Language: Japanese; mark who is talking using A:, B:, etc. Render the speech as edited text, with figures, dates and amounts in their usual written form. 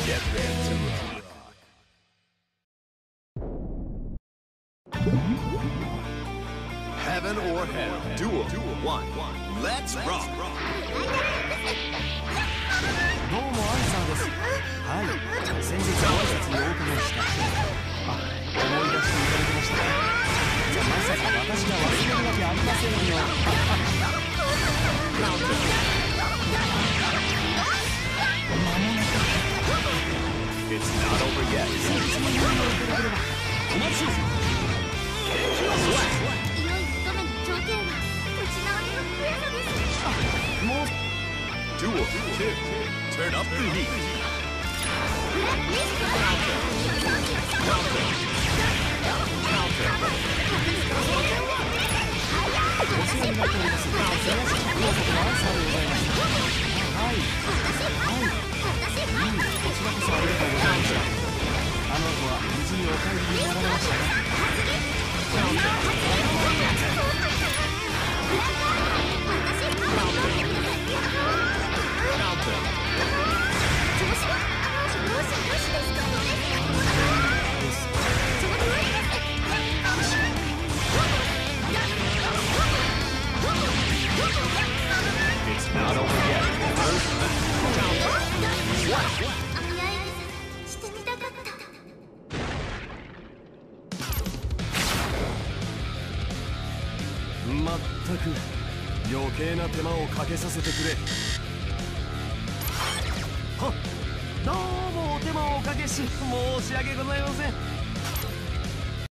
A: Get ready to rock. Heaven or hell. Duel 1. Let's rock.
B: どうもアンサーです。はい、先日挨拶にお伺いした。思い出していただきました。じゃあまさか私が忘れるわけありませんよ。
A: It's not over yet.
B: お待ちを。もう
A: Duel 2. Turn up the heat. Counter.
B: お世話になっております。宮崎のアンサーでございます。はい。こちらこそありがとうございました。あの子は無事にお帰りになられましたね。
A: It's not over yet. Counter.
B: まったく余計な手間をかけさせてくれ。はっ、どうもお手間をおかけし申し訳ございません。